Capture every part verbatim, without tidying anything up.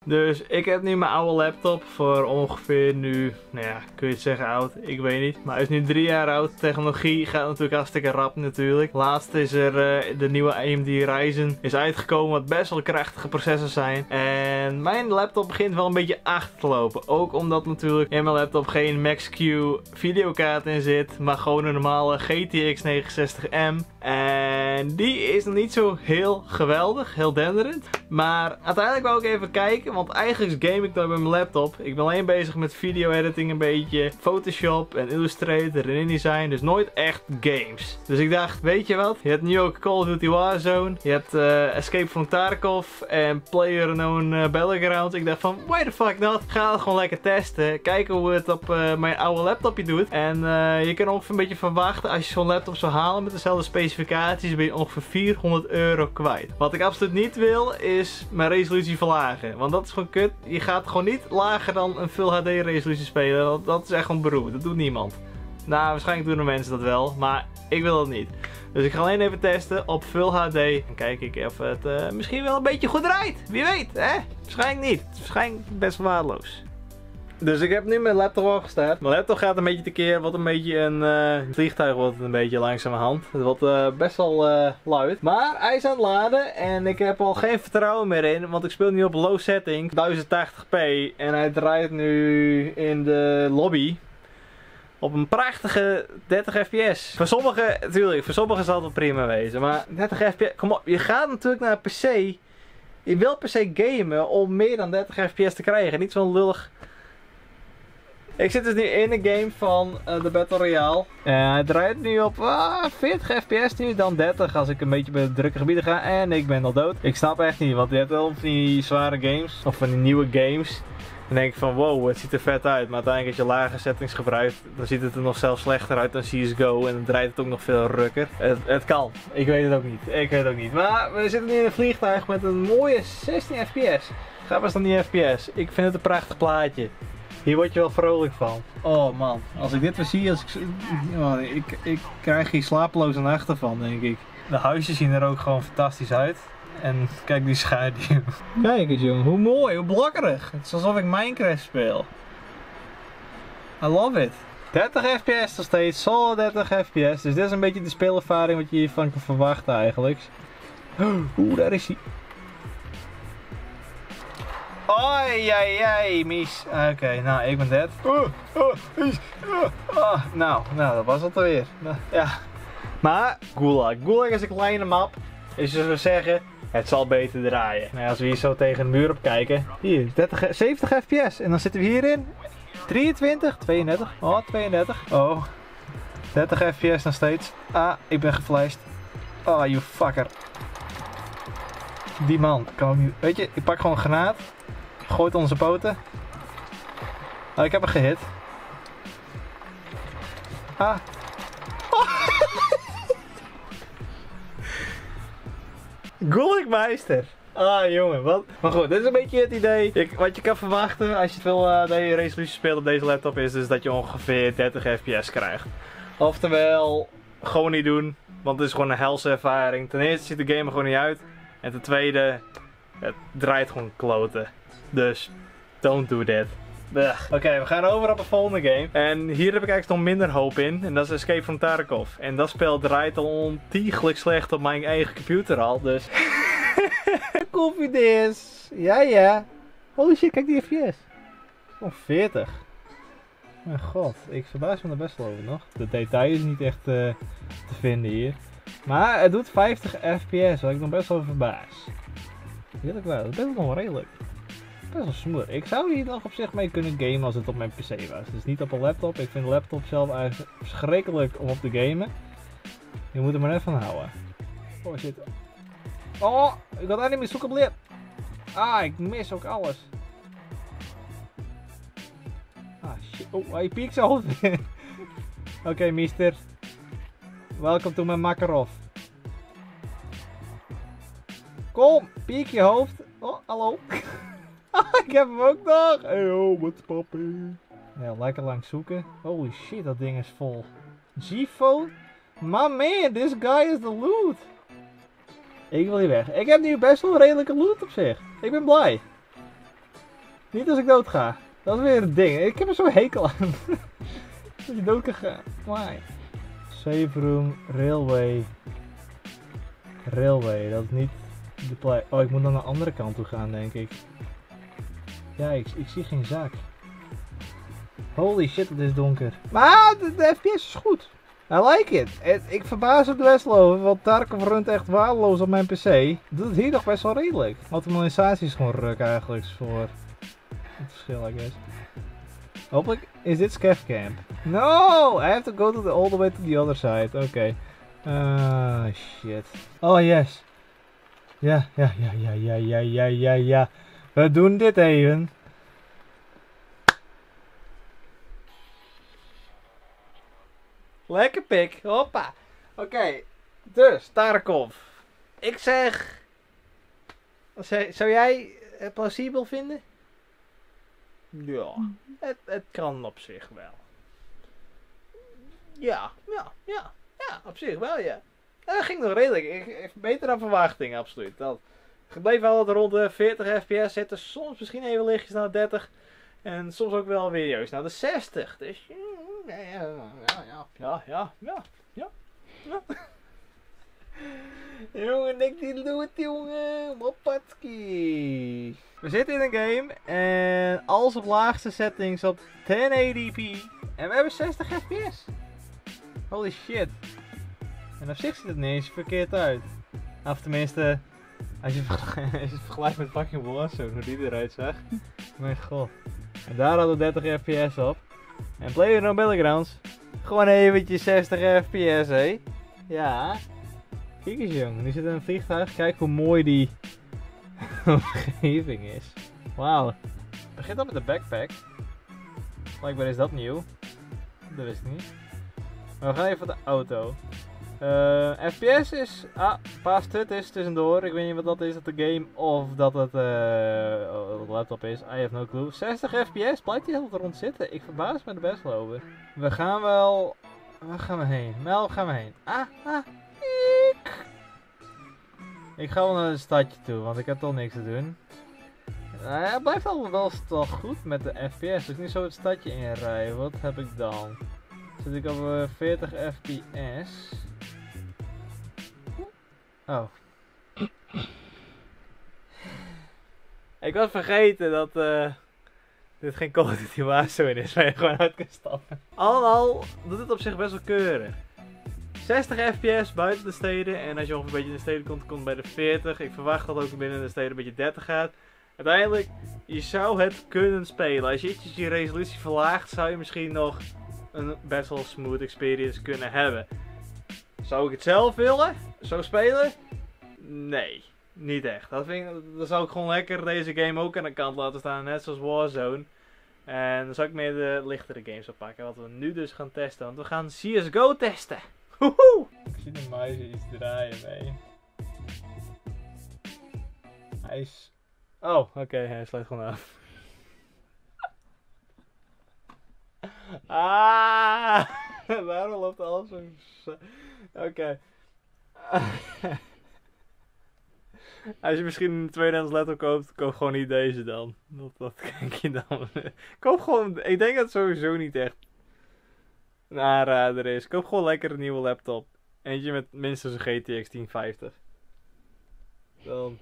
Dus ik heb nu mijn oude laptop voor ongeveer nu, nou ja, kun je het zeggen oud, ik weet niet. Maar hij is nu drie jaar oud. Technologie gaat natuurlijk hartstikke rap natuurlijk. Laatst is er uh, de nieuwe A M D Ryzen is uitgekomen, wat best wel krachtige processors zijn. En mijn laptop begint wel een beetje achter te lopen. Ook omdat natuurlijk in mijn laptop geen Max-Q videokaart in zit, maar gewoon een normale G T X negenenzestig M. En die is nog niet zo heel geweldig, heel denderend. Maar uiteindelijk wou ik even kijken, want eigenlijk game ik dan met mijn laptop. Ik ben alleen bezig met video editing een beetje, Photoshop en Illustrator en InDesign, dus nooit echt games. Dus ik dacht, weet je wat, je hebt nu ook Call of Duty Warzone, je hebt uh, Escape from Tarkov en PlayerUnknown uh, Battlegrounds. Ik dacht van, why the fuck not? Ga het gewoon lekker testen, kijken hoe het op uh, mijn oude laptopje doet. En uh, je kan ongeveer een beetje verwachten, als je zo'n laptop zou halen met dezelfde specificaties, ben je ongeveer vierhonderd euro kwijt. Wat ik absoluut niet wil, is mijn resolutie verlagen. Want dat is gewoon kut. Je gaat gewoon niet lager dan een Full H D resolutie spelen. Dat, dat is echt gewoon beroerd. Dat doet niemand. Nou, waarschijnlijk doen de mensen dat wel. Maar ik wil dat niet. Dus ik ga alleen even testen op Full H D. En kijk ik of het uh, misschien wel een beetje goed draait. Wie weet, hè? Waarschijnlijk niet. Het is waarschijnlijk best waardeloos. Dus ik heb nu mijn laptop al gestart. Mijn laptop gaat een beetje tekeer. Wordt een beetje een uh, vliegtuig wordt een beetje langzamerhand. Het wordt uh, best wel uh, luid. Maar hij is aan het laden. En ik heb al geen vertrouwen meer in. Want ik speel nu op low setting. duizend tachtig p. En hij draait nu in de lobby. Op een prachtige dertig F P S. Voor sommigen, natuurlijk, voor sommigen zal het wel prima wezen. Maar dertig F P S, kom op, je gaat natuurlijk naar een P C. Je wilt per se gamen om meer dan dertig F P S te krijgen. Niet zo'n lullig. Ik zit dus nu in een game van uh, de Battle Royale. En hij draait nu op uh, veertig F P S nu, dan dertig als ik een beetje bij de drukke gebieden ga. En ik ben al dood. Ik snap echt niet, want je hebt wel van die zware games, of van die nieuwe games. Dan denk ik van wow, het ziet er vet uit. Maar uiteindelijk als je lage settings gebruikt, dan ziet het er nog zelfs slechter uit dan C S G O. En dan draait het ook nog veel rukker. Het, het kan. Ik weet het ook niet. Ik weet het ook niet. Maar we zitten nu in een vliegtuig met een mooie zestien F P S. Ga maar dan die F P S. Ik vind het een prachtig plaatje. Hier word je wel vrolijk van. Oh man, als ik dit weer zie, als ik, oh, ik, ik krijg hier slapeloze nachten van, denk ik. De huisjes zien er ook gewoon fantastisch uit. En kijk die schaduw. Kijk eens jongen, hoe mooi, hoe blokkerig. Het is alsof ik Minecraft speel. I love it. dertig F P S nog steeds, solid dertig F P S. Dus dit is een beetje de speelervaring wat je hiervan kan verwachten eigenlijk. Oeh, daar is hij. Oi, ai, ai, mis. Oké, okay, nou, ik ben dead. Oh, oh, oh, oh. Nou, nou, dat was het alweer. Nou, ja. Maar, Gulag. Gulag is een kleine map. Dus je zou zeggen, het zal beter draaien. Nou, als we hier zo tegen de muur op kijken. Hier, dertig, zeventig F P S. En dan zitten we hierin. drieëntwintig, tweeëndertig. Oh, tweeëndertig. Oh. dertig F P S nog steeds. Ah, ik ben geflasht. Oh, you fucker. Die man kan ook niet. Weet je, ik pak gewoon een granaat. Gooit onze poten. Oh, ik heb hem gehit. Ah. Gullikmeister. Ah jongen, wat. Maar goed, dit is een beetje het idee. Ik, wat je kan verwachten als je veel uh, de resolutie speelt op deze laptop is dus dat je ongeveer dertig F P S krijgt. Oftewel, gewoon niet doen. Want het is gewoon een helse ervaring. Ten eerste ziet de game er gewoon niet uit. En ten tweede, het draait gewoon kloten. Dus, don't do that. Oké, okay, we gaan over op de volgende game. En hier heb ik eigenlijk nog minder hoop in. En dat is Escape from Tarkov. En dat spel draait al ontiegelijk slecht op mijn eigen computer al. Dus... Confidence. Ja, ja. Holy shit, kijk die F P S. Oh, veertig. Mijn god, ik verbaas me er best wel over nog. De detail is niet echt uh, te vinden hier. Maar het doet vijftig F P S, wat ik nog best wel verbaas. Eerlijk wel, dat is best wel redelijk. Best wel smooth. Ik zou hier nog op zich mee kunnen gamen als het op mijn P C was. Dus niet op een laptop. Ik vind de laptop zelf eigenlijk verschrikkelijk om op te gamen. Je moet er maar net van houden. Oh shit. Oh, ik had eigenlijk zoeken op leer. Ah, ik mis ook alles. Ah shit. Oh, hij piekt zijn hoofd. Oké, okay, mister. Welkom to mijn Makarov. Kom, piek je hoofd. Oh, hallo. Ik heb hem ook nog. Hey ho, what's poppin'? Ja, lekker lang zoeken. Holy shit, dat ding is vol. G-phone? My man, this guy is the loot. Ik wil hier weg. Ik heb nu best wel redelijke loot op zich. Ik ben blij. Niet als ik dood ga. Dat is weer een ding. Ik heb er zo'n hekel aan. Dat je dood kan gaan. Why? Save room, railway. Railway, dat is niet de plek. Oh, ik moet naar de andere kant toe gaan, denk ik. Ja, ik, ik zie geen zak. Holy shit, het is donker. Maar de, de F P S is goed. I like it. Het, ik verbaas op de Westloven, want Tarkov runt echt waardeloos op mijn P C. Doet het hier nog best wel redelijk. Optimalisatie is gewoon ruk eigenlijk voor het verschil, I guess. Hopelijk is dit Scav Camp. No! I have to go to the, all the way to the other side. Oké. Okay. Ah, shit. Oh, yes. Ja, ja, ja, ja, ja, ja, ja, ja, ja. We doen dit even. Lekker pik. Hoppa. Oké. Okay. Dus, Tarkov. Ik zeg... Zou jij het plausibel vinden? Ja. Het, het kan op zich wel. Ja, ja, ja. Ja, op zich wel, ja. Dat ging nog redelijk. Ik, beter dan verwachting, absoluut. Dat gebleef altijd rond de veertig F P S zitten. Soms misschien even lichtjes naar de dertig. En soms ook wel weer juist naar de zestig. Dus ja, ja, ja, ja, ja, ja, ja. ja. Jongen, ik die doet, jongen. Moppatski. We zitten in een game en alles op laagste settings op ten eighty p. En we hebben zestig F P S. Holy shit. En op zich ziet het niet eens verkeerd uit. Of tenminste, als je, als je het vergelijkt met fucking Warzone, hoe die eruit zag. Mijn god. En daar hadden we dertig F P S op. En PlayerUnknown's Battlegrounds. Gewoon eventjes zestig F P S, hé. Ja. Kijk eens, jong. Nu zit er een vliegtuig. Kijk hoe mooi die omgeving is. Wauw. Het begint al met de backpack. Blijkbaar is dat nieuw. Dat wist ik niet. Maar we gaan even voor de auto. Uh, F P S is... Ah, paas tut is tussendoor. Ik weet niet wat dat is op de game of dat het uh, de laptop is. I have no clue. zestig F P S, blijft hij altijd rond zitten? Ik verbaas me er best wel over. We gaan wel... Waar gaan we heen? Mel, gaan we heen? Ah, ah, ik... Ik ga wel naar het stadje toe, want ik heb toch niks te doen. Uh, het blijft al wel toch goed met de F P S. Dus ik niet zo het stadje inrijden. Wat heb ik dan? Zit ik op uh, veertig F P S? Oh. Ik was vergeten dat uh, dit geen Call of Duty Warzone is, waar je gewoon uit kan stappen. Al en al doet het op zich best wel keurig. zestig F P S buiten de steden en als je ongeveer een beetje in de steden komt, komt bij de veertig. Ik verwacht dat ook binnen de steden een beetje dertig gaat. Uiteindelijk, je zou het kunnen spelen. Als je ietsjes je resolutie verlaagt, zou je misschien nog een best wel smooth experience kunnen hebben. Zou ik het zelf willen? Zo spelen? Nee, niet echt. Dat, vind ik, dan zou ik gewoon lekker deze game ook aan de kant laten staan, net zoals Warzone. En dan zou ik meer de lichtere games oppakken, wat we nu dus gaan testen. Want we gaan C S G O testen. Woehoe! Ik zie de muis iets draaien mee. Hij is... Oh, oké, okay, hij sluit gewoon af. Ah, waarom loopt alles zo... Oké. Okay. Als je misschien een tweedehands laptop koopt, koop gewoon niet deze dan. Dat, dat kijk je dan. Koop gewoon... Ik denk dat het sowieso niet echt een aanrader is. Koop gewoon lekker een nieuwe laptop. Eentje met minstens een G T X tien vijftig. Dan...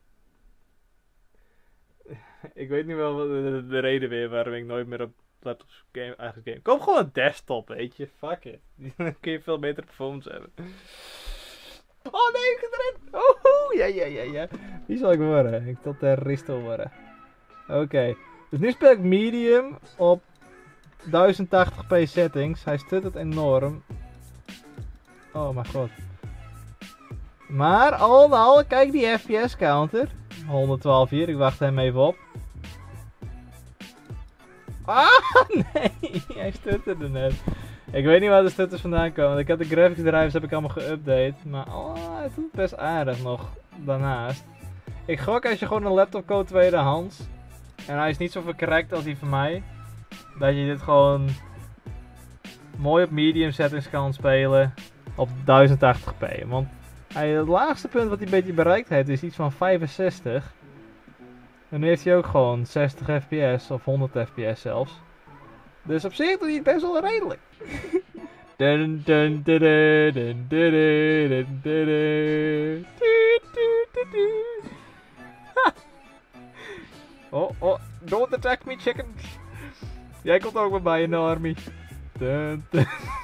Ik weet niet wel de, de reden weer waarom ik nooit meer op laptops game, eigenlijk game. Koop gewoon een desktop, weet je. Fuck it. Dan kun je veel betere performance hebben. Oh nee, ik zit erin. Oh, ja, ja, ja, ja. Wie zal ik worden? Ik wil terroristo worden. Oké. Okay. Dus nu speel ik medium op duizend tachtig p settings. Hij stuttert enorm. Oh mijn god. Maar al in al, kijk die F P S counter. honderdtwaalf hier, ik wacht hem even op. Ah, nee, hij stutterde net. Ik weet niet waar de stutters vandaan komen, want ik heb de graphics drivers heb ik allemaal geüpdate. Maar oh, het doet best aardig nog daarnaast. Ik gok als je gewoon een laptop koopt tweedehands. En hij is niet zo verkrekt als die van mij. Dat je dit gewoon mooi op medium settings kan spelen op duizend tachtig p. Want hij, het laagste punt wat hij een beetje bereikt heeft is iets van vijfenzestig. En nu heeft hij ook gewoon zestig F P S of honderd F P S zelfs. Dus op zich doet hij het best wel redelijk. Dun, dun, dun, dun, dun, dun, dun, dun, dun. Du, du, du, du. Ha. Oh, oh, don't attack me chickens. Jij komt ook maar bij in de army. Dun, dun.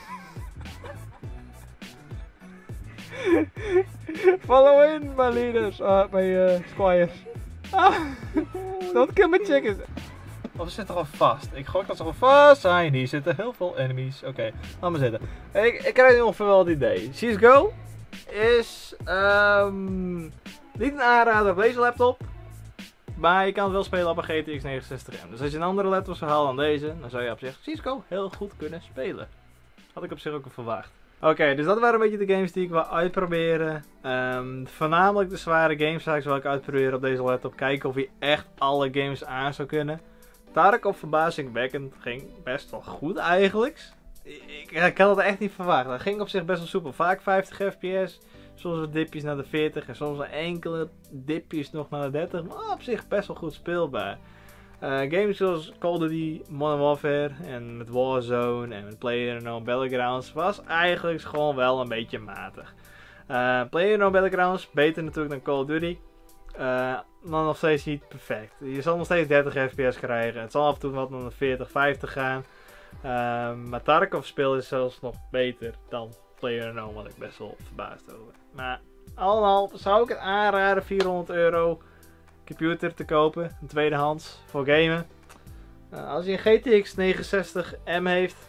Follow in, my leaders. Ah, my uh, squires. Ah, don't kill my chickens. Of ze zitten gewoon vast. Ik gok dat ze gewoon vast zijn. Hier zitten heel veel enemies. Oké, okay, laat maar zitten. Ik, ik krijg nu ongeveer wel het idee. C S G O is um, niet een aanrader op deze laptop. Maar je kan het wel spelen op een G T X negenenzestig M. Dus als je een andere laptop zou halen dan deze, dan zou je op zich C S G O heel goed kunnen spelen. Had ik op zich ook al verwacht. Oké, okay, dus dat waren een beetje de games die ik wil uitproberen. Um, voornamelijk de zware games wil ik uitproberen op deze laptop. Kijken of hij echt alle games aan zou kunnen. Tarkov verbazingwekkend ging best wel goed eigenlijk. Ik, ik had het echt niet verwacht. Dat ging op zich best wel soepel. Vaak vijftig F P S. Soms wat dipjes naar de veertig. En soms enkele dipjes nog naar de dertig. Maar op zich best wel goed speelbaar. Uh, games zoals Call of Duty, Modern Warfare en met Warzone en met PlayerUnknown Battlegrounds was eigenlijk gewoon wel een beetje matig. Uh, PlayerUnknown Battlegrounds beter natuurlijk dan Call of Duty. Uh, maar nog steeds niet perfect. Je zal nog steeds dertig F P S krijgen. Het zal af en toe wat naar de veertig, vijftig gaan. Uh, maar Tarkov speel is zelfs nog beter dan PlayerUnknown, wat ik best wel verbaasd over. Maar allemaal zou ik het aanraden vierhonderd euro computer te kopen, een tweedehands voor gamen. Uh, als je een G T X negenenzestig M heeft,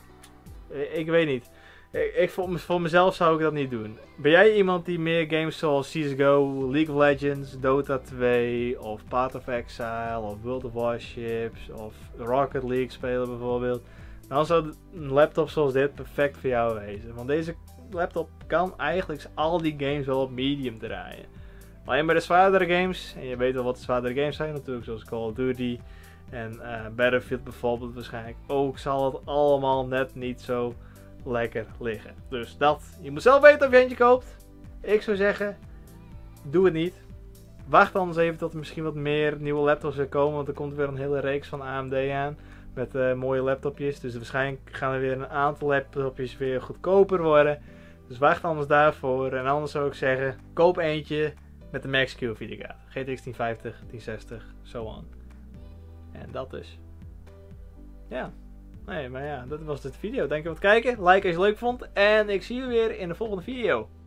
ik weet niet. Ik, ik, voor, voor mezelf zou ik dat niet doen. Ben jij iemand die meer games zoals C S G O, League of Legends, Dota twee of Path of Exile of World of Warships of Rocket League spelen bijvoorbeeld, dan zou een laptop zoals dit perfect voor jou wezen. Want deze laptop kan eigenlijk al die games wel op medium draaien. Alleen bij de zwaardere games, en je weet wel wat de zwaardere games zijn natuurlijk, zoals Call of Duty en uh, Battlefield bijvoorbeeld waarschijnlijk ook, zal het allemaal net niet zo lekker liggen. Dus dat, je moet zelf weten of je eentje koopt. Ik zou zeggen, doe het niet. Wacht anders even tot er misschien wat meer nieuwe laptops er komen, want er komt weer een hele reeks van A M D aan met uh, mooie laptopjes. Dus waarschijnlijk gaan er weer een aantal laptopjes weer goedkoper worden. Dus wacht anders daarvoor. En anders zou ik zeggen, koop eentje met de Max-Q videokaart. G T X tien vijftig, tien zestig, so on. En dat dus. Ja. Nee, maar ja, dat was de video. Dank je voor het kijken. Like als je het leuk vond. En ik zie je weer in de volgende video.